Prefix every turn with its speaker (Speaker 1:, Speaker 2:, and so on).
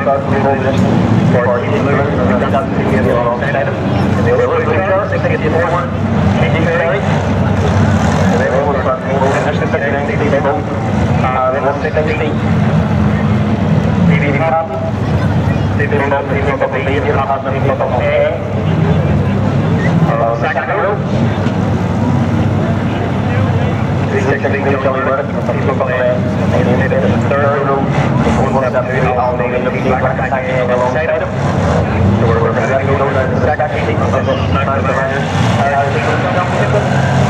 Speaker 1: start moving for movers. We've got to get alongside them. And they will start, they take it forward, changing sides. And they will start moving. As the second thing they move, they will take the seat. Maybe half. They will not be able to be in the half of the air. Second row. Second thing they'll tell you about it, people come in, and then in the third room, we'll have to do all the black and alongside of them. So we're going to go to the second seat, and then the runners,